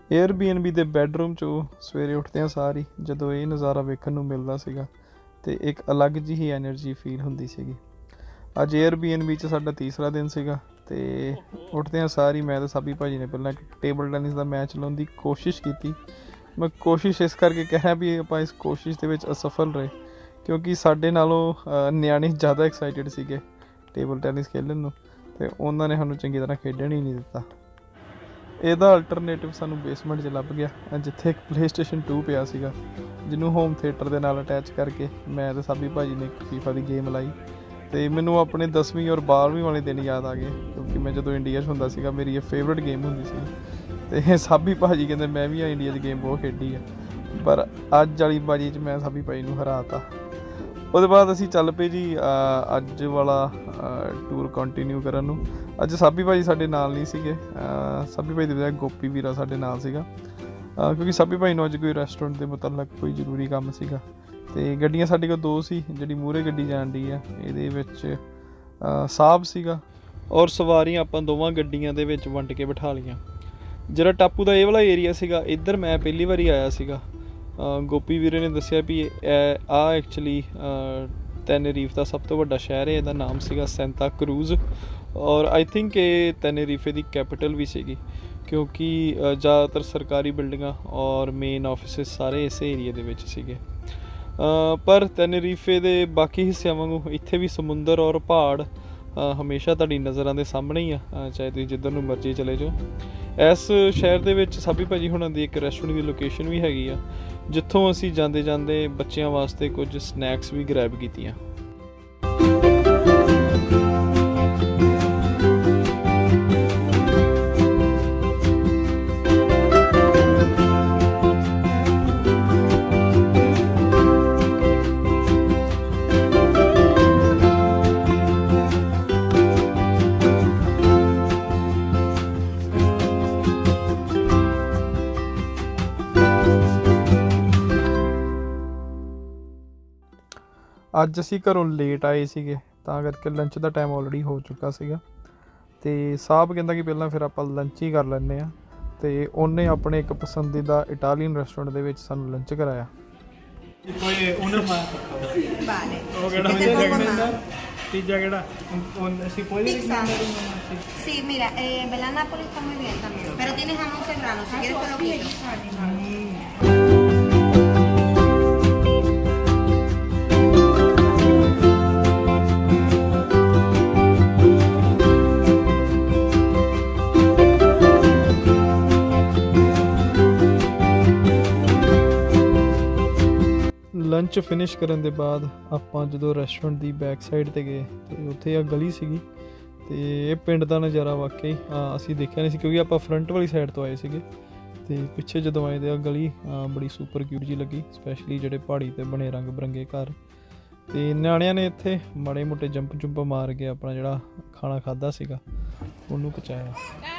Airbnb ਦੇ bedroom 'ਚੋਂ ਸਵੇਰੇ ਉੱਠਦਿਆਂ ਸਾਰ ਹੀ ਜਦੋਂ ਇਹ ਨਜ਼ਾਰਾ ਵੇਖਣ ਨੂੰ ਮਿਲਦਾ ਸੀਗਾ ਅਤੇ ਇੱਕ ਅਲੱਗ ਜਿਹੀ ਐਨਰਜੀ ਫੀਲ ਹੁੰਦੀ ਸੀਗੀ। ਅੱਜ ਏਅਰਬੀਐਨਬੀ 'ਚ ਸਾਡਾ ਤੀਸਰਾ ਦਿਨ ਸੀਗਾ ਅਤੇ ਉੱਠਦਿਆਂ ਸਾਰ ਹੀ ਮੈਂ ਅਤੇ ਸਾਬੀ ਭਾਜੀ ਨੇ ਪਹਿਲਾਂ ਇੱਕ ਟੇਬਲ ਟੈਨਿਸ ਦਾ ਮੈਚ ਲਾਉਣ ਦੀ ਕੋਸ਼ਿਸ਼ ਕੀਤੀ। ਮੈਂ ਕੋਸ਼ਿਸ਼ ਇਸ ਕਰਕੇ ਕਹਿ ਵੀ ਆਪਾਂ ਇਸ ਕੋਸ਼ਿਸ਼ ਦੇ ਵਿੱਚ ਅਸਫਲ ਰਹੇ, ਕਿਉਂਕਿ ਸਾਡੇ ਨਾਲੋਂ ਨਿਆਣੇ ਜ਼ਿਆਦਾ ਐਕਸਾਈਟਿਡ ਸੀਗੇ ਟੇਬਲ ਟੈਨਿਸ ਖੇਡਣ ਨੂੰ, ਅਤੇ ਉਹਨਾਂ ਨੇ ਸਾਨੂੰ ਚੰਗੀ ਤਰ੍ਹਾਂ ਖੇਡਣ ਹੀ ਨਹੀਂ ਦਿੱਤਾ। ਇਹਦਾ ਅਲਟਰਨੇਟਿਵ ਸਾਨੂੰ ਬੇਸਮੈਂਟ 'ਚ ਲੱਭ ਗਿਆ, ਜਿੱਥੇ ਇੱਕ ਪਲੇ ਸਟੇਸ਼ਨ 2 ਪਿਆ ਸੀਗਾ, ਜਿਹਨੂੰ ਹੋਮ ਥੀਏਟਰ ਦੇ ਨਾਲ ਅਟੈਚ ਕਰਕੇ ਮੈਂ ਅਤੇ ਸਾਬੀ ਭਾਜੀ ਨੇ ਇੱਕ ਫੀਫਾ ਦੀ ਗੇਮ ਲਾਈ। ਅਤੇ ਮੈਨੂੰ ਆਪਣੇ 10ਵੀਂ ਔਰ 12ਵੀਂ ਵਾਲੇ ਦਿਨ ਯਾਦ ਆ ਗਏ, ਕਿਉਂਕਿ ਮੈਂ ਜਦੋਂ ਇੰਡੀਆ 'ਚ ਹੁੰਦਾ ਸੀਗਾ ਮੇਰੀ ਇਹ ਫੇਵਰੇਟ ਗੇਮ ਹੁੰਦੀ ਸੀ। ਅਤੇ ਸਾਬੀ ਭਾਜੀ ਕਹਿੰਦੇ ਮੈਂ ਵੀ ਇੰਡੀਆ 'ਚ ਗੇਮ ਬਹੁਤ ਖੇਡੀ ਆ, ਪਰ ਅੱਜ ਵਾਲੀ ਬਾਜੀ 'ਚ ਮੈਂ ਸਾਬੀ ਭਾਜੀ ਨੂੰ ਹਰਾ ਤਾ। ਉਹਦੇ ਬਾਅਦ ਅਸੀਂ ਚੱਲ ਪਏ ਜੀ ਅੱਜ ਵਾਲਾ ਟੂਰ ਕੰਟੀਨਿਊ ਕਰਨ ਨੂੰ। ਅੱਜ ਸਾਬੀ ਭਾਜੀ ਸਾਡੇ ਨਾਲ ਨਹੀਂ ਸੀਗੇ, ਸਾਬੀ ਭਾਜੀ ਦੀ ਬਜਾਏ ਗੋਪੀ ਵੀਰਾ ਸਾਡੇ ਨਾਲ ਸੀਗਾ, ਕਿਉਂਕਿ ਸਾਬੀ ਭਾਜੀ ਨੂੰ ਅੱਜ ਕੋਈ ਰੈਸਟੋਰੈਂਟ ਦੇ ਮੁਤਲਕ ਕੋਈ ਜ਼ਰੂਰੀ ਕੰਮ ਸੀਗਾ। ਅਤੇ ਗੱਡੀਆਂ ਸਾਡੇ ਕੋਲ 2 ਸੀ, ਜਿਹੜੀ ਮੂਹਰੇ ਗੱਡੀ ਜਾਣ ਡਈ ਆ ਇਹਦੇ ਵਿੱਚ ਸਾਹਬ ਸੀਗਾ, ਔਰ ਸਵਾਰੀਆਂ ਆਪਾਂ ਦੋਵਾਂ ਗੱਡੀਆਂ ਦੇ ਵਿੱਚ ਵੰਡ ਕੇ ਬਿਠਾ ਲਈਆਂ। ਜਿਹੜਾ ਟਾਪੂ ਦਾ ਇਹ ਵਾਲਾ ਏਰੀਆ ਸੀਗਾ, ਇੱਧਰ ਮੈਂ ਪਹਿਲੀ ਵਾਰੀ ਆਇਆ ਸੀਗਾ। ਗੋਪੀ ਵੀਰੇ ਨੇ ਦੱਸਿਆ ਵੀ ਆਹ ਐਕਚੁਅਲੀ ਟੈਨੇਰੀਫ ਦਾ ਸਭ ਤੋਂ ਵੱਡਾ ਸ਼ਹਿਰ ਹੈ, ਇਹਦਾ ਨਾਮ ਸੀਗਾ ਸੈਂਤਾ ਕਰੂਜ਼, ਔਰ ਆਈ ਥਿੰਕ ਇਹ ਟੈਨੇਰੀਫੇ ਦੀ ਕੈਪੀਟਲ ਵੀ ਸੀਗੀ, ਕਿਉਂਕਿ ਜ਼ਿਆਦਾਤਰ ਸਰਕਾਰੀ ਬਿਲਡਿੰਗਾਂ ਔਰ ਮੇਨ ਆਫਿਸਿਸ ਸਾਰੇ ਇਸੇ ਏਰੀਏ ਦੇ ਵਿੱਚ ਸੀਗੇ। ਪਰ ਟੈਨੇਰੀਫੇ ਦੇ ਬਾਕੀ ਹਿੱਸਿਆਂ ਵਾਂਗੂ ਇੱਥੇ ਵੀ ਸਮੁੰਦਰ ਔਰ ਪਹਾੜ ਹਮੇਸ਼ਾ ਤੁਹਾਡੀ ਨਜ਼ਰਾਂ ਦੇ ਸਾਹਮਣੇ ਹੀ ਆ, ਚਾਹੇ ਤੁਸੀਂ ਜਿੱਧਰ ਨੂੰ ਮਰਜ਼ੀ ਚਲੇ ਜਾਓ। ਇਸ ਸ਼ਹਿਰ ਦੇ ਵਿੱਚ ਸਾਬੀ ਭਾਜੀ ਹੁਣਾਂ ਦੀ ਇੱਕ ਰੈਸਟੋਰੈਂਟ ਦੀ ਲੋਕੇਸ਼ਨ ਵੀ ਹੈਗੀ ਆ, ਜਿੱਥੋਂ ਅਸੀਂ ਜਾਂਦੇ ਜਾਂਦੇ ਬੱਚਿਆਂ ਵਾਸਤੇ ਕੁਝ ਸਨੈਕਸ ਵੀ ਗ੍ਰੈਬ ਕੀਤੀਆਂ। ਅੱਜ ਅਸੀਂ ਘਰੋਂ ਲੇਟ ਆਏ ਸੀਗੇ, ਤਾਂ ਕਰਕੇ ਲੰਚ ਦਾ ਟਾਈਮ ਆਲਰੇਡੀ ਹੋ ਚੁੱਕਾ ਸੀਗਾ, ਅਤੇ ਸਾਹਿਬ ਕਹਿੰਦਾ ਕਿ ਪਹਿਲਾਂ ਫਿਰ ਆਪਾਂ ਲੰਚ ਹੀ ਕਰ ਲੈਂਦੇ ਹਾਂ, ਅਤੇ ਉਹਨੇ ਆਪਣੇ ਇੱਕ ਪਸੰਦੀਦਾ ਇਟਾਲੀਅਨ ਰੈਸਟੋਰੈਂਟ ਦੇ ਵਿੱਚ ਸਾਨੂੰ ਲੰਚ ਕਰਾਇਆ। ਤੀਜਾ ਕਿਹੜਾ ਸੀ? Sí, mira, Bella Napoli está muy bien también, pero tiene jamón serrano, si quieres te lo quito. Lunch finish ਕਰਨ ਦੇ ਬਾਅਦ ਆਪਾਂ ਜਦੋਂ ਰੈਸਟੋਰੈਂਟ ਦੀ ਬੈਕ ਸਾਈਡ 'ਤੇ ਗਏ, ਅਤੇ ਉੱਥੇ ਆ ਗਲੀ ਸੀਗੀ, ਅਤੇ ਇਹ ਪਿੰਡ ਦਾ ਨਜ਼ਾਰਾ ਵਾਕਈ ਅਸੀਂ ਦੇਖਿਆ ਨਹੀਂ ਸੀ, ਕਿਉਂਕਿ ਆਪਾਂ ਫਰੰਟ ਵਾਲੀ ਸਾਈਡ ਤੋਂ ਆਏ ਸੀਗੇ, ਅਤੇ ਪਿੱਛੇ ਜਦੋਂ ਆਏ ਤਾਂ ਗਲੀ ਬੜੀ ਸੁਪਰ ਕਿਊਟ ਜਿਹੀ ਲੱਗੀ, ਸਪੈਸ਼ਲੀ ਜਿਹੜੇ ਪਹਾੜੀ 'ਤੇ ਬਣੇ ਰੰਗ ਬਿਰੰਗੇ ਘਰ। ਅਤੇ ਨਿਆਣਿਆਂ ਨੇ ਇੱਥੇ ਮਾੜੇ ਮੋਟੇ ਜੰਪ ਜੁੰਪ ਮਾਰ ਕੇ ਆਪਣਾ ਜਿਹੜਾ ਖਾਣਾ ਖਾਧਾ ਸੀਗਾ ਉਹਨੂੰ ਪਚਾਇਆ।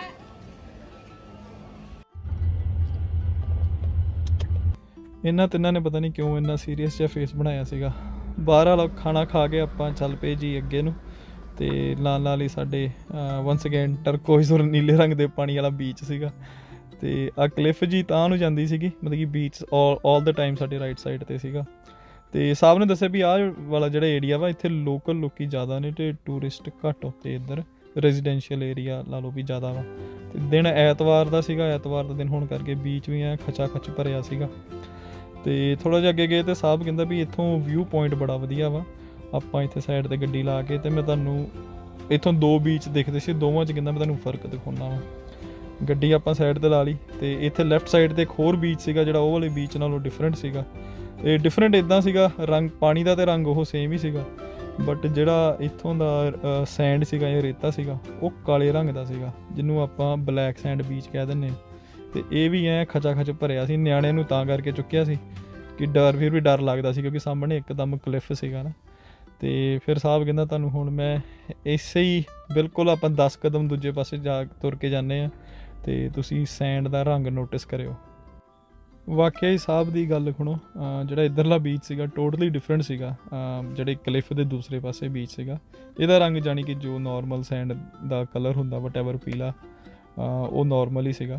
ਇਹਨਾਂ ਤਿੰਨਾਂ ਨੇ ਪਤਾ ਨਹੀਂ ਕਿਉਂ ਇੰਨਾ ਸੀਰੀਅਸ ਜਿਹਾ ਫੇਸ ਬਣਾਇਆ ਸੀਗਾ। ਬਾਹਰ ਵਾਲਾ ਖਾਣਾ ਖਾ ਕੇ ਆਪਾਂ ਚੱਲ ਪਏ ਜੀ ਅੱਗੇ ਨੂੰ, ਅਤੇ ਨਾਲ ਹੀ ਸਾਡੇ ਵੰਸ ਅਗੇਨ ਟਰਕੋਇਜ਼ ਔਰ ਨੀਲੇ ਰੰਗ ਦੇ ਪਾਣੀ ਵਾਲਾ ਬੀਚ ਸੀਗਾ, ਅਤੇ ਆਹ ਕਲਿੱਫ ਜੀ ਤਾਂ ਨੂੰ ਜਾਂਦੀ ਸੀਗੀ, ਮਤਲਬ ਕਿ ਬੀਚ ਆਲ ਦਾ ਟਾਈਮ ਸਾਡੇ ਰਾਈਟ ਸਾਈਡ 'ਤੇ ਸੀਗਾ। ਅਤੇ ਸਾਹਿਬ ਨੇ ਦੱਸਿਆ ਵੀ ਆਹ ਵਾਲਾ ਜਿਹੜਾ ਏਰੀਆ ਵਾ ਇੱਥੇ ਲੋਕਲ ਲੋਕੀ ਜ਼ਿਆਦਾ ਨੇ, ਅਤੇ ਟੂਰਿਸਟ ਘੱਟ ਉੱਤੇ ਇੱਧਰ ਰੈਜ਼ੀਡੈਂਸ਼ੀਅਲ ਏਰੀਆ ਲਾ ਲਓ ਵੀ ਜ਼ਿਆਦਾ ਵਾ। ਅਤੇ ਦਿਨ ਐਤਵਾਰ ਦਾ ਸੀਗਾ, ਐਤਵਾਰ ਦਾ ਦਿਨ ਹੋਣ ਕਰਕੇ ਬੀਚ ਵੀ ਐਂ ਖਚਾ ਖਚ ਭਰਿਆ ਸੀਗਾ। ਅਤੇ ਥੋੜ੍ਹਾ ਜਿਹਾ ਅੱਗੇ ਗਏ ਅਤੇ ਸਾਹਿਬ ਕਹਿੰਦਾ ਵੀ ਇੱਥੋਂ ਵਿਊ ਪੁਆਇੰਟ ਬੜਾ ਵਧੀਆ ਵਾ, ਆਪਾਂ ਇੱਥੇ ਸਾਈਡ 'ਤੇ ਗੱਡੀ ਲਾ ਕੇ, ਅਤੇ ਮੈਂ ਤੁਹਾਨੂੰ ਇੱਥੋਂ 2 ਬੀਚ ਦਿਖਦੇ ਸੀ, ਦੋਵਾਂ 'ਚ ਕਹਿੰਦਾ ਮੈਂ ਤੁਹਾਨੂੰ ਫਰਕ ਦਿਖਾਉਂਦਾ ਵਾ। ਗੱਡੀ ਆਪਾਂ ਸਾਈਡ 'ਤੇ ਲਾ ਲਈ, ਅਤੇ ਇੱਥੇ ਲੈਫਟ ਸਾਈਡ 'ਤੇ ਇੱਕ ਹੋਰ ਬੀਚ ਸੀਗਾ, ਜਿਹੜਾ ਉਹ ਵਾਲੇ ਬੀਚ ਨਾਲੋਂ ਡਿਫਰੈਂਟ ਸੀਗਾ। ਇਹ ਡਿਫਰੈਂਟ ਇੱਦਾਂ ਸੀਗਾ, ਰੰਗ ਪਾਣੀ ਦਾ ਅਤੇ ਰੰਗ ਉਹ ਸੇਮ ਹੀ ਸੀਗਾ, ਬਟ ਜਿਹੜਾ ਇੱਥੋਂ ਦਾ ਸੈਂਡ ਸੀਗਾ ਜਾਂ ਰੇਤਾ ਸੀਗਾ ਉਹ ਕਾਲੇ ਰੰਗ ਦਾ ਸੀਗਾ, ਜਿਹਨੂੰ ਆਪਾਂ ਬਲੈਕ ਸੈਂਡ ਬੀਚ ਕਹਿ ਦਿੰਦੇ ਹਾਂ। ਅਤੇ ਇਹ ਵੀ ਐਂ ਖਚਾ ਖਚ ਭਰਿਆ ਸੀ, ਨਿਆਣਿਆਂ ਨੂੰ ਤਾਂ ਕਰਕੇ ਚੁੱਕਿਆ ਸੀ ਕਿ ਫਿਰ ਵੀ ਡਰ ਲੱਗਦਾ ਸੀ, ਕਿਉਂਕਿ ਸਾਹਮਣੇ ਇੱਕਦਮ ਕਲਿੱਫ ਸੀਗਾ ਨਾ। ਅਤੇ ਫਿਰ ਸਾਹਿਬ ਕਹਿੰਦਾ ਤੁਹਾਨੂੰ ਹੁਣ ਮੈਂ ਇਸੇ ਹੀ ਬਿਲਕੁਲ ਆਪਾਂ 10 ਕਦਮ ਦੂਜੇ ਪਾਸੇ ਤੁਰ ਕੇ ਜਾਂਦੇ ਹਾਂ, ਅਤੇ ਤੁਸੀਂ ਸੈਂਡ ਦਾ ਰੰਗ ਨੋਟਿਸ ਕਰਿਓ। ਵਾਕਿਆ ਹੀ ਸਾਹਿਬ ਦੀ ਗੱਲ ਸੁਣੋ, ਜਿਹੜਾ ਇੱਧਰਲਾ ਬੀਚ ਸੀਗਾ ਟੋਟਲੀ ਡਿਫਰੈਂਟ ਸੀਗਾ, ਜਿਹੜੇ ਕਲਿੱਫ ਦੇ ਦੂਸਰੇ ਪਾਸੇ ਬੀਚ ਸੀਗਾ ਇਹਦਾ ਰੰਗ ਜਾਣੀ ਕਿ ਜੋ ਨੋਰਮਲ ਸੈਂਡ ਦਾ ਕਲਰ ਹੁੰਦਾ ਵਟਐਵਰ ਪੀਲਾ, ਉਹ ਨੋਰਮਲ ਹੀ ਸੀਗਾ।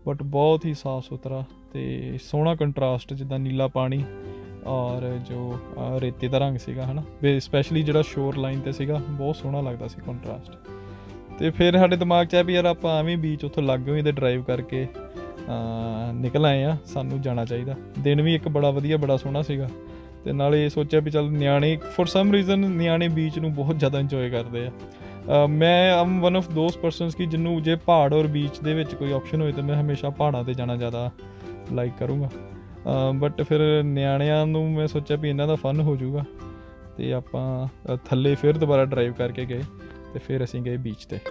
ਬਟ ਬਹੁਤ ਹੀ ਸਾਫ਼ ਸੁਥਰਾ ਅਤੇ ਸੋਹਣਾ ਕੰਟਰਾਸਟ, ਜਿੱਦਾਂ ਨੀਲਾ ਪਾਣੀ ਔਰ ਜੋ ਰੇਤੇ ਦਾ ਰੰਗ ਸੀਗਾ ਹੈ ਨਾ, ਸਪੈਸ਼ਲੀ ਜਿਹੜਾ ਸ਼ੋਰ ਲਾਈਨ 'ਤੇ ਸੀਗਾ, ਬਹੁਤ ਸੋਹਣਾ ਲੱਗਦਾ ਸੀ ਕੰਟਰਾਸਟ। ਅਤੇ ਫਿਰ ਸਾਡੇ ਦਿਮਾਗ 'ਚ ਆਇਆ ਵੀ ਯਾਰ ਆਪਾਂ ਐਵੇਂ ਬੀਚ ਉੱਥੋਂ ਲੱਗ ਹੋਈ ਅਤੇ ਡਰਾਈਵ ਕਰਕੇ ਨਿਕਲ ਆਏ ਹਾਂ, ਸਾਨੂੰ ਜਾਣਾ ਚਾਹੀਦਾ। ਦਿਨ ਵੀ ਇੱਕ ਬੜਾ ਵਧੀਆ, ਬੜਾ ਸੋਹਣਾ ਸੀਗਾ। ਅਤੇ ਨਾਲੇ ਸੋਚਿਆ ਵੀ ਚੱਲ ਨਿਆਣੇ ਫੋਰ ਸਮ ਰੀਜ਼ਨ ਨਿਆਣੇ ਬੀਚ ਨੂੰ ਬਹੁਤ ਜ਼ਿਆਦਾ ਇੰਜੋਏ ਕਰਦੇ ਆ। ਮੈਂ am one of those persons ਕਿ ਜਿਹਨੂੰ ਜੇ ਪਹਾੜ ਔਰ ਬੀਚ ਦੇ ਵਿੱਚ ਕੋਈ ਆਪਸ਼ਨ ਹੋਏ ਤਾਂ ਮੈਂ ਹਮੇਸ਼ਾ ਪਹਾੜਾਂ 'ਤੇ ਜਾਣਾ ਜ਼ਿਆਦਾ ਲਾਈਕ ਕਰੂੰਗਾ। ਬਟ ਫਿਰ ਨਿਆਣਿਆਂ ਨੂੰ ਮੈਂ ਸੋਚਿਆ ਵੀ ਇਹਨਾਂ ਦਾ ਫਨ ਹੋ ਜਾਊਗਾ, ਅਤੇ ਆਪਾਂ ਥੱਲੇ ਫਿਰ ਦੁਬਾਰਾ ਡਰਾਈਵ ਕਰਕੇ ਗਏ ਅਤੇ ਫਿਰ ਅਸੀਂ ਗਏ ਬੀਚ 'ਤੇ।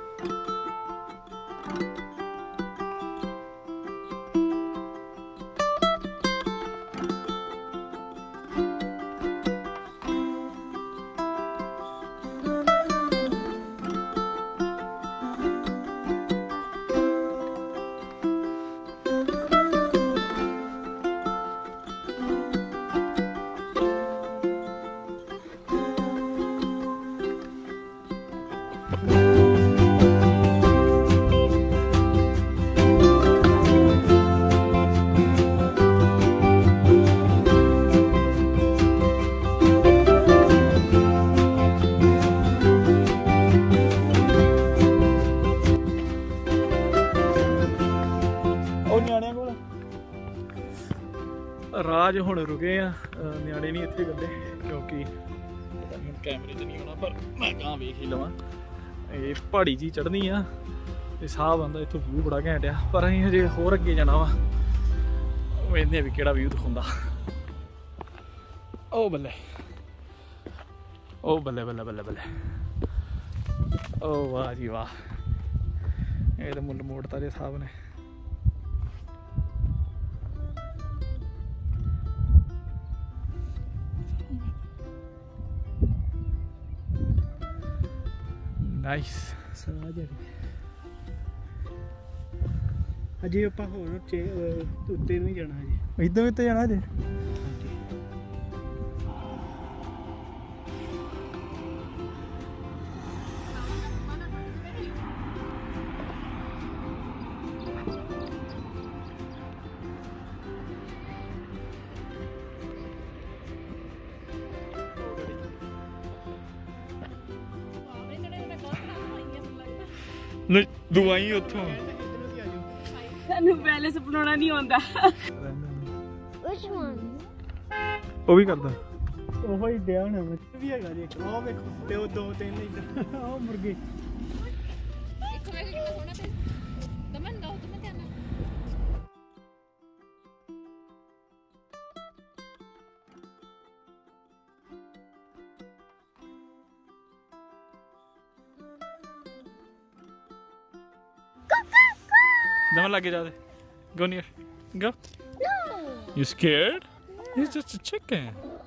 ਰਾਜ ਹੁਣ ਰੁਕੇ ਆ, ਨਿਆਣੇ ਨਹੀਂ ਇੱਥੇ ਗੱਡੇ ਕਿਉਂਕਿ ਹੁਣ ਕੈਮਰੇ 'ਚ ਨਹੀਂ ਆਉਣਾ, ਪਰ ਮੈਂ ਗਾਂ ਵੇਖ ਹੀ ਲਵਾਂ। ਇਹ ਪਹਾੜੀ ਜੀ ਚੜ੍ਹਨੀ ਆ ਅਤੇ ਸਾਹ ਆਉਂਦਾ, ਇੱਥੋਂ ਵਿਊ ਬੜਾ ਘੈਂਟ ਆ, ਪਰ ਅਸੀਂ ਹਜੇ ਹੋਰ ਅੱਗੇ ਜਾਣਾ ਵਾ, ਵੇਖਦੇ ਆ ਵੀ ਕਿਹੜਾ ਵਿਊ ਦਿਖਾਉਂਦਾ। ਉਹ ਬੱਲੇ, ਉਹ ਬੱਲੇ ਬੱਲੇ ਬੱਲੇ ਬੱਲੇ, ਉਹ ਵਾਹ ਜੀ ਵਾਹ, ਇਹ ਤਾਂ ਮੁੱਲ ਮੋੜਤਾ ਜੇ ਸਾਹਿਬ ਨੇ। ਨਾਈਸ। ਅਜੇ ਆਪਾਂ ਹੋਰ ਉੱਤੇ ਨੂੰ ਹੀ ਜਾਣਾ ਹਜੇ, ਇੱਦਾਂ ਵੀ ਤਾਂ ਜਾਣਾ ਹਜੇ। ਨਹੀਂ ਦਵਾਈ ਉੱਥੋਂ ਸਾਨੂੰ ਪੈਲੇਸ ਬਣਾਉਣਾ ਨਹੀਂ ਆਉਂਦਾ। ਉਹ ਵੀ ਕਰਦਾ, ਉਹ ਹੀ ਡਿਆ ਹੋਣਾ ਵੀ ਹੈਗਾ ਜੀ। ਆਹ ਵੇਖੋ ਤੇ ਉਹ ਦੋ ਤਿੰਨ ਇੱਧਰ ਆਹ ਮੁਰਗੇ। ਇੱਕ ਵੇਖ ਕਿੰਨਾ ਸੋਹਣਾ ਤੇ ਦਮਨ ਦੋ ਤੁਮ ਧਿਆਨ ਨਾਲ। ਦਮਨ ਲੱਗੇ ਜਾ ਦੇ। Go near. Go. No. You scared? He's just a chicken.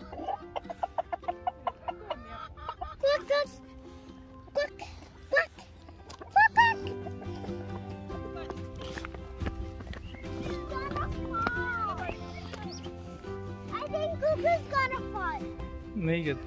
नहीं good.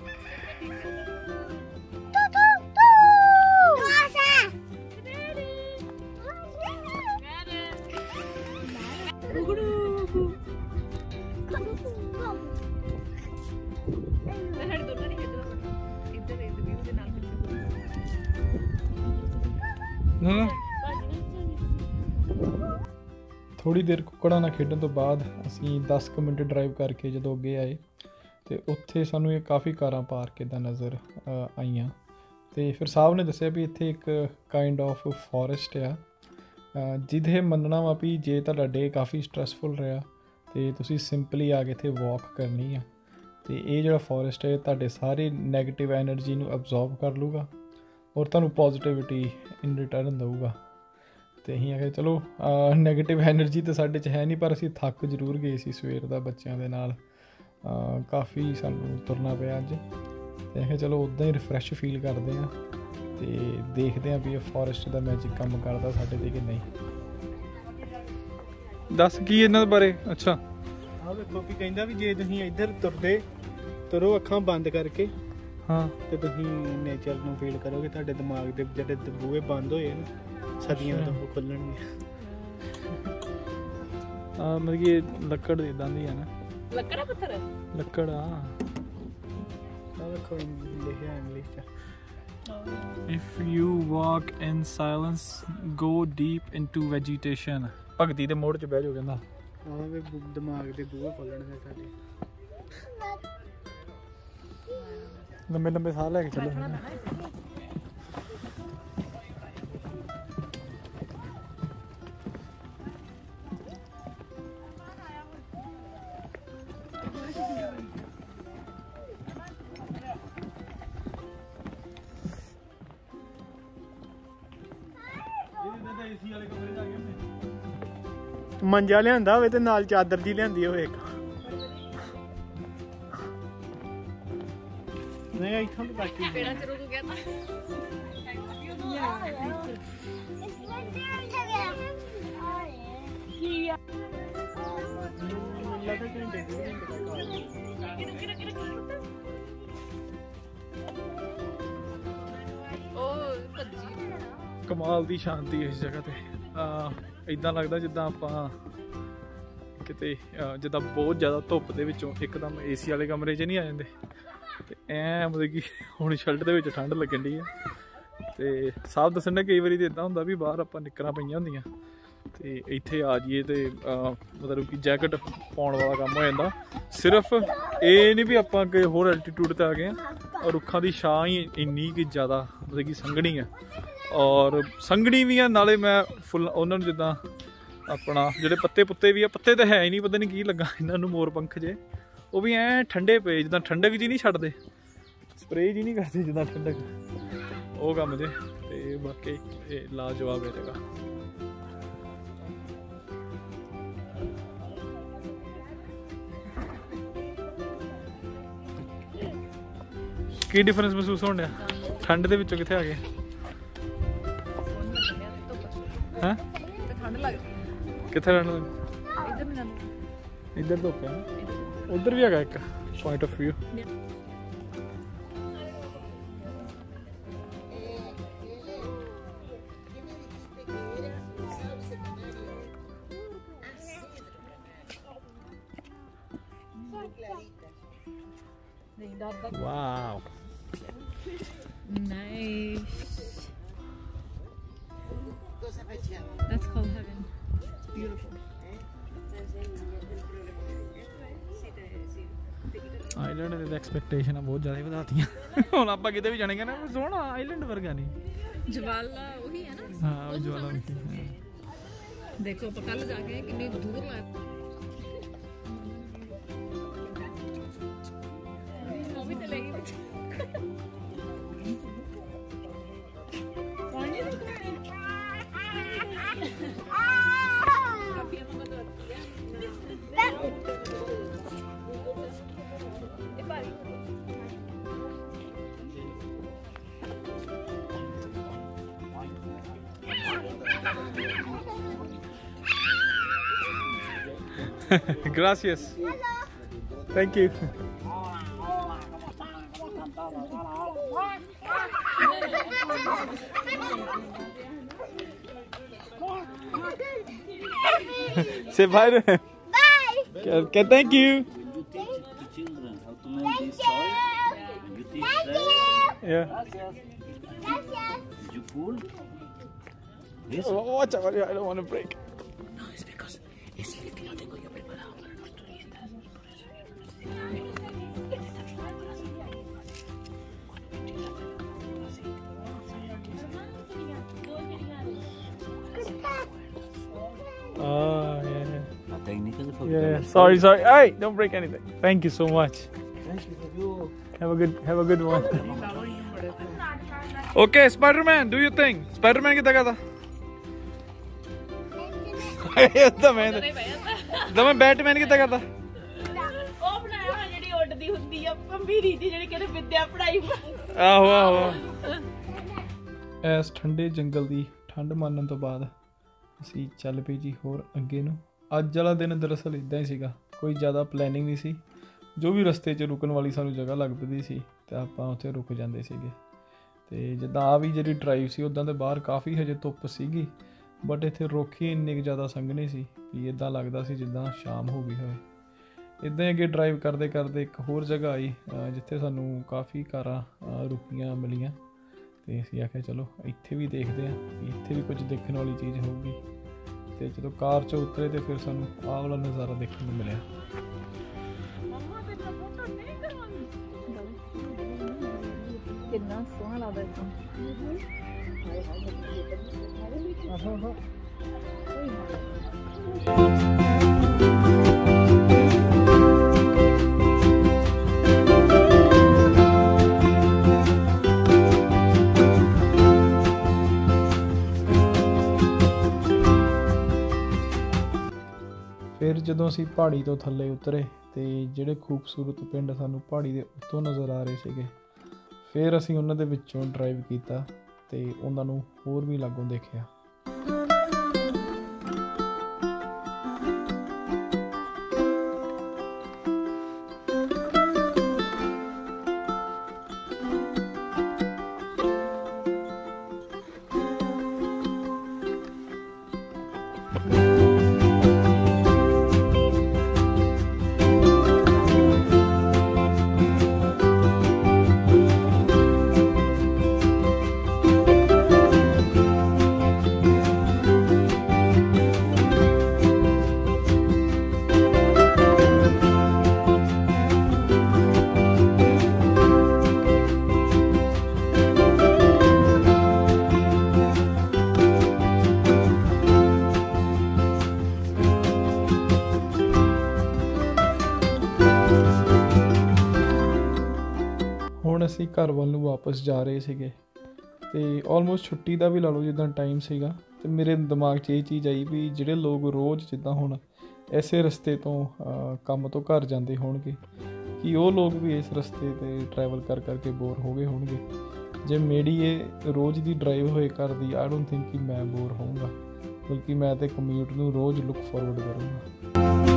ਥੋੜੀ ਦੇਰ ਕੁੱਕੜਾਂ ਨਾਲ ਖੇਡਣ ਤੋਂ ਬਾਅਦ ਅਸੀਂ 10 ਕੁ ਮਿੰਟ ਡਰਾਈਵ ਕਰਕੇ ਜਦੋਂ ਅੱਗੇ ਆਏ ਤੇ ਉੱਥੇ ਸਾਨੂੰ ਇਹ ਕਾਫੀ ਕਾਰਾਂ ਪਾਰਕ ਇੱਦਾਂ ਨਜ਼ਰ ਆਈਆਂ ਤੇ ਫਿਰ ਸਾਹਿਬ ਨੇ ਦੱਸਿਆ ਵੀ ਇੱਥੇ ਇੱਕ ਕਾਈਂਡ ਆਫ ਫੋਰੈਸਟ ਆ ਜਿਹਦੇ ਮੰਨਣਾ ਵਾ ਵੀ ਜੇ ਤੁਹਾਡਾ ਡੇ ਕਾਫੀ ਸਟ੍ਰੈਸਫੁਲ ਰਿਹਾ ਤੇ ਤੁਸੀਂ ਸਿੰਪਲੀ ਆ ਕੇ ਇੱਥੇ ਵਾਕ ਕਰਨੀ ਆ ਤੇ ਇਹ ਜਿਹੜਾ ਫੋਰੈਸਟ ਹੈ ਤੁਹਾਡੇ ਸਾਰੇ ਨੈਗੇਟਿਵ ਐਨਰਜੀ ਨੂੰ ਅਬਜ਼ੋਰਬ ਕਰ ਲੂਗਾ ਔਰ ਤੁਹਾਨੂੰ ਪੋਜ਼ਿਟਿਵਿਟੀ ਇਨ ਰਿਟਰਨ ਦਊਗਾ। ਤੇ ਅਸੀਂ ਆਖਿਆ ਚਲੋ ਨੈਗੇਟਿਵ ਐਨਰਜੀ ਤਾਂ ਸਾਡੇ 'ਚ ਹੈ ਨਹੀਂ ਪਰ ਅਸੀਂ ਥੱਕ ਜ਼ਰੂਰ ਗਏ ਸੀ ਸਵੇਰ ਦਾ ਬੱਚਿਆਂ ਦੇ ਨਾਲ ਕਾਫੀ ਸਾਨੂੰ ਤੁਰਨਾ ਪਿਆ ਅੱਜ ਤੇ ਆਖਿਆ ਚਲੋ ਉੱਦਾਂ ਹੀ ਰਿਫਰੈਸ਼ ਫੀਲ ਕਰਦੇ ਹਾਂ ਤੇ ਦੇਖਦੇ ਹਾਂ ਵੀ ਇਹ ਫੋਰੈਸਟ ਦਾ ਮੈਜਿਕ ਕੰਮ ਕਰਦਾ ਸਾਡੇ 'ਤੇ ਕਿ ਨਹੀਂ। ਦੱਸ ਕੀ ਇਹਨਾਂ ਦੇ ਬਾਰੇ। ਅੱਛਾ ਆਹ ਵੇਖੋ ਵੀ ਕਹਿੰਦਾ ਵੀ ਜੇ ਤੁਸੀਂ ਇੱਧਰ ਤੁਰੋ ਅੱਖਾਂ ਬੰਦ ਕਰਕੇ ਹਾਂ ਤੇ ਤੁਸੀਂ ਨੇਚਰ ਨੂੰ ਫੀਲ ਕਰੋਗੇ ਤੁਹਾਡੇ ਦਿਮਾਗ ਦੇ ਜਿਹੜੇ ਬੂਹੇ ਬੰਦ ਹੋਏ ਨੇ ਸਦੀਆਂ ਤੋਂ ਉਹ ਖੁੱਲਣਗੇ। मतलब कि ਲੱਕੜ ਦੇ ਇਦਾਂ ਦੀ ਹੈ ਨਾ ਲੱਕੜਾ ਪੱਥਰ ਲੱਕੜ ਆ ਵੇਖੋ ਲਿਖਿਆ ਇੰਗਲਿਸ਼ ਚ If you walk in silence, go deep into vegetation. ਭਗਤੀ ਦੇ ਮੋੜ 'ਚ ਬਹਿ ਜਾਓ ਕਹਿੰਦਾ ਆਹ ਵੇ ਦਿਮਾਗ ਦੇ ਬੂਹੇ ਖੋਲਣ ਦੇ ਸਾਡੇ ਲੰਬੇ ਲੰਬੇ ਸਾਹ ਲੈ ਕੇ ਚੱਲੋ ਮੰਜਾ ਲਿਆਂਦਾ ਹੋਵੇ ਤੇ ਨਾਲ ਚਾਦਰ ਜੀ ਲਿਆਂਦੀ ਹੋਵੇ ਇੱਕ ਨਹੀਂ ਇੱਥੋਂ ਤੋਂ ਬਾਕੀ ਪੇੜਾ ਚ ਰੁਕ ਗਿਆ ਤਾਂ ਕੀ ਆ ਉਹ ਭੱਜੀ ਕਮਾਲ ਦੀ ਸ਼ਾਂਤੀ ਇਸ ਜਗ੍ਹਾ ਤੇ ਇਦਾਂ ਲੱਗਦਾ ਜਿੱਦਾਂ ਆਪਾਂ ਕਿਤੇ ਜਿੱਦਾਂ ਬਹੁਤ ਜ਼ਿਆਦਾ ਧੁੱਪ ਦੇ ਵਿੱਚੋਂ ਇੱਕਦਮ ਏਸੀ ਵਾਲੇ ਕਮਰੇ 'ਚ ਨਹੀਂ ਆ ਜਾਂਦੇ ਤੇ ਐ ਮਤਲਬ ਕਿ ਹੁਣ ਸ਼ਰਟ ਦੇ ਵਿੱਚ ਠੰਡ ਲੱਗਣ ਡਈ ਆ ਤੇ ਸਾਫ਼ ਦੱਸਣ ਦਾ ਕਈ ਵਾਰੀ ਤਾਂ ਇਦਾਂ ਹੁੰਦਾ ਵੀ ਬਾਹਰ ਆਪਾਂ ਨਿੱਕਰਾਂ ਪਈਆਂ ਹੁੰਦੀਆਂ ਤੇ ਇੱਥੇ ਆ ਜਾਈਏ ਤੇ ਮਤਲਬ ਕਿ ਜੈਕਟ ਪਾਉਣ ਵਾਲਾ ਕੰਮ ਹੋ ਜਾਂਦਾ ਸਿਰਫ ਇਹ ਨਹੀਂ ਵੀ ਆਪਾਂ ਕਿ ਹੋਰ ਐਲਟੀਟਿਊਡ ਤੇ ਆ ਗਏ ਆ ਰੁੱਖਾਂ ਦੀ ਛਾਂ ਹੀ ਇੰਨੀ ਕਿ ਜ਼ਿਆਦਾ ਮਤਲਬ ਕਿ ਸੰਘਣੀ ਆ ਔਰ ਸੰਘਣੀ ਵੀ ਆ ਨਾਲੇ ਮੈਂ ਫੁੱਲ ਉਹਨਾਂ ਨੂੰ ਜਿੱਦਾਂ ਆਪਣਾ ਜਿਹੜੇ ਪੱਤੇ ਪੁੱਤੇ ਵੀ ਆ ਪੱਤੇ ਤਾਂ ਹੈ ਹੀ ਨਹੀਂ ਪਤਾ ਨਹੀਂ ਕੀ ਲੱਗਾ ਇਹਨਾਂ ਨੂੰ ਮੋਰ ਪੰਖ ਜੇ ਉਹ ਵੀ ਐ ਠੰਡੇ ਪਏ ਜਿੱਦਾਂ ਠੰਡਕ ਜੀ ਨਹੀਂ ਛੱਡਦੇ ਸਪਰੇਅ ਜੀ ਨਹੀਂ ਕਰਦੇ ਜਿੱਦਾਂ ਠੰਡਕ ਉਹ ਕੰਮ ਜੇ ਤੇ ਬਾਕੀ ਇਹ ਲਾਜਵਾਬ ਹੈ ਜਗ੍ਹਾ ਕੀ ਡਿਫਰੈਂਸ ਮਹਿਸੂਸ ਹੋਣ ਡਿਆ ਠੰਡ ਦੇ ਵਿੱਚੋਂ ਕਿੱਥੇ ਆ ਗਏ ਹੈਂ ਤੇ ਠੰਡ ਲੱਗਦੀ ਕਿੱਥੇ ਰਹਿਣ ਲੱਗੇ ਇੱਧਰ ਨਹੀਂ ਜਾਂਦੇ ਇੱਧਰ ਧੁੱਪ ਹੈ ਉੱਧਰ ਵੀ ਹੈਗਾ ਇੱਕ ਪੁਆਇੰਟ ਆਫ ਵਿਊ ਨਹੀਂ ਡਰਦਾ wow Nice. That's called heaven. It's beautiful. Island ਦੇ ਐਕਸਪੈਕਟੇਸ਼ਨ ਬਹੁਤ ਜ਼ਿਆਦਾ ਵਧਾਤੀਆਂ ਹੁਣ ਆਪਾਂ ਕਿਤੇ ਵੀ ਜਾਣਗੇ ਨਾ ਸੋਹਣਾ ਆਈਲੈਂਡ ਵਰਗਾ ਨਹੀਂ ਜਵਾਲਾ ਉਹੀ ਹੈ ਨਾ ਹਾਂ ਉਹ ਜਵਾਲਾ ਵੀ ਦੇਖੋ ਆਪਾਂ ਕੱਲ ਜਾ ਕੇ ਕਿੰਨੀ ਦੂਰ ਲਾਇਆ ਉਹ ਵੀ ਚਲੇ ਗਈ ਪਾਣੀ ਦੇ ਕਾਫੀ ਮਦਦ ਕਰਦੀ ਹੈ ਇਹ ਭਾਰੀ Gracias. Thank you. Say bye to him. Bye. Okay, thank you. You teach the children how to make this toy. You teach them. Yeah. Did you pull? This? Oh, watch out, I don't want to break. No, es because es el que lo tengo yo preparado para los turistas. Por eso Oh, yeah. la técnica de Yeah. Sorry. Hey, don't break anything. Thank you so much. Have a good one. Okay, Spider-Man, do your thing. Spider-Man ਕਿੱਦਾਂ ਕਰਦਾ? ਤਾਂ ਮੈਂ Batman ਕਿੱਦਾਂ ਕਰਦਾ? ਉਹ ਬਣਾਇਆ ਹੋਇਆ ਜਿਹੜੀ ਉੱਡਦੀ ਹੁੰਦੀ ਆ ਪੰਬੀਰੀ ਦੀ ਜਿਹੜੀ ਕਹਿੰਦੇ ਵਿਦਿਆ ਪੜਾਈ ਆਹੋ ਇਸ ਠੰਡੇ ਜੰਗਲ ਦੀ ਠੰਡ ਮੰਨਣ ਤੋਂ ਬਾਅਦ ਅਸੀਂ ਚੱਲ ਪਏ ਜੀ ਹੋਰ ਅੱਗੇ ਨੂੰ। ਅੱਜ ਵਾਲਾ ਦਿਨ ਦਰਅਸਲ ਇਦਾਂ ਹੀ ਸੀਗਾ, ਕੋਈ ਜ਼ਿਆਦਾ ਪਲੈਨਿੰਗ ਨਹੀਂ ਸੀ। ਜੋ ਵੀ ਰਸਤੇ 'ਚ ਰੁਕਣ ਵਾਲੀ ਸਾਨੂੰ ਜਗ੍ਹਾ ਲੱਗਦੀ ਸੀ ਤੇ ਆਪਾਂ ਉੱਥੇ ਰੁਕ ਜਾਂਦੇ ਸੀਗੇ। ਤੇ ਜਿੱਦਾਂ ਆ ਵੀ ਜਿਹੜੀ ਡਰਾਈਵ ਸੀ ਉੱਦਾਂ ਦੇ ਬਾਹਰ ਕਾਫੀ ਹਜੇ ਧੁੱਪ ਸੀਗੀ ਬਟ ਇੱਥੇ ਰੁੱਖ ਹੀ ਇੰਨੇ ਕੁ ਜ਼ਿਆਦਾ ਸੰਘਣੇ ਸੀ ਵੀ ਇੱਦਾਂ ਲੱਗਦਾ ਸੀ ਜਿੱਦਾਂ ਸ਼ਾਮ ਹੋ ਗਈ ਹੋਵੇ। ਇੱਦਾਂ ਹੀ ਅੱਗੇ ਡਰਾਈਵ ਕਰਦੇ ਕਰਦੇ ਇੱਕ ਹੋਰ ਜਗ੍ਹਾ ਆਈ ਜਿੱਥੇ ਸਾਨੂੰ ਕਾਫੀ ਕਾਰਾਂ ਰੁਕੀਆਂ ਮਿਲੀਆਂ ਤੇ ਅਸੀਂ ਆਖਿਆ ਚਲੋ ਇੱਥੇ ਵੀ ਦੇਖਦੇ ਹਾਂ ਵੀ ਇੱਥੇ ਵੀ ਕੁਝ ਦੇਖਣ ਵਾਲੀ ਚੀਜ਼ ਹੋਊਗੀ। ਤੇ ਜਦੋਂ ਕਾਰ 'ਚੋਂ ਉਤਰੇ ਤੇ ਫਿਰ ਸਾਨੂੰ ਆਹ ਵਾਲਾ ਨਜ਼ਾਰਾ ਦੇਖਣ ਨੂੰ ਮਿਲਿਆ। ਕਿੰਨਾ ਸੋਹਣਾ ਲੱਗਦਾ ਇੱਥੋਂ। ਫਿਰ ਜਦੋਂ ਅਸੀਂ ਪਹਾੜੀ ਤੋਂ ਥੱਲੇ ਉਤਰੇ ਤੇ ਜਿਹੜੇ ਖੂਬਸੂਰਤ ਪਿੰਡ ਸਾਨੂੰ ਪਹਾੜੀ ਦੇ ਉੱਤੋਂ ਨਜ਼ਰ ਆ ਰਹੇ ਸੀਗੇ, ਫਿਰ ਅਸੀਂ ਉਹਨਾਂ ਦੇ ਵਿੱਚੋਂ ਡਰਾਈਵ ਕੀਤਾ ਤੇ ਉਹਨਾਂ ਨੂੰ ਹੋਰ ਵੀ ਲਾਗੋਂ ਦੇਖਿਆ। ਹੁਣ ਅਸੀਂ ਘਰ ਵੱਲ ਨੂੰ ਵਾਪਸ ਜਾ ਰਹੇ ਸੀਗੇ ਤੇ ਆਲਮੋਸਟ ਛੁੱਟੀ ਦਾ ਵੀ ਲਾ ਲਓ ਜਿੱਦਾਂ ਟਾਈਮ ਸੀਗਾ। ਤੇ ਮੇਰੇ ਦਿਮਾਗ 'ਚ ਇਹ ਚੀਜ਼ ਆਈ ਵੀ ਜਿਹੜੇ ਲੋਕ ਰੋਜ਼ ਜਿੱਦਾਂ ਹੁਣ ਐਸੇ ਰਸਤੇ ਤੋਂ ਕੰਮ ਤੋਂ ਘਰ ਜਾਂਦੇ ਹੋਣਗੇ, ਕਿ ਉਹ ਲੋਕ ਵੀ ਇਸ ਰਸਤੇ 'ਤੇ ਟਰੈਵਲ ਕਰ ਕਰਕੇ ਬੋਰ ਹੋ ਗਏ ਹੋਣਗੇ। ਜੇ ਮੇਰੀ ਇਹ ਰੋਜ਼ ਦੀ ਡਰਾਈਵ ਹੋਏ ਘਰ ਦੀ, ਆਈ ਡੋਂਟ ਥਿੰਕ ਕਿ ਮੈਂ ਬੋਰ ਹੋਊਂਗਾ, ਬਲਕਿ ਮੈਂ ਤਾਂ ਕਮਿਊਟ ਨੂੰ ਰੋਜ਼ ਲੁੱਕ ਫਾਰਵਰਡ ਕਰੂੰਗਾ।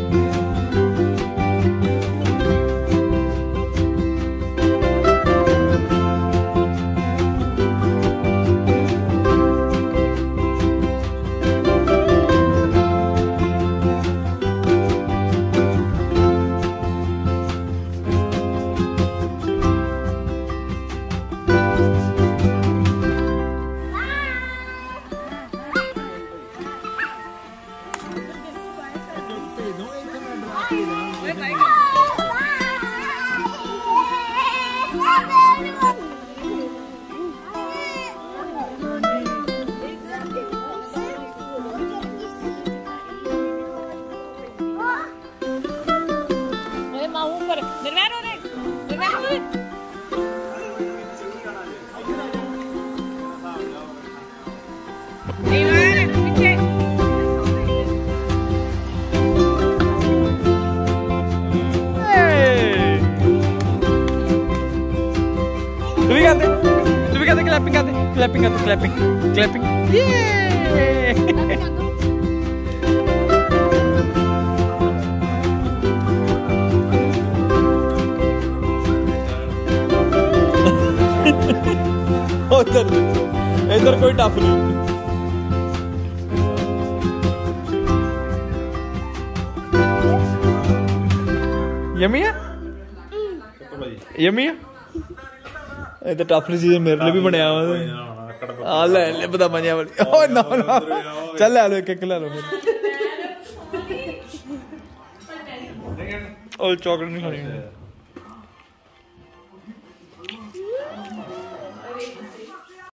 Clapping. Yay! इधर कोई टफ नहीं। यमी है, यमी है। इधर टफ नहीं चीज मेरे लिए भी बनया हुआ। आ ले बता मजा वाली। ओ ना ना चल ले लो एक ले लो फिर। और चॉकलेट नहीं खानी।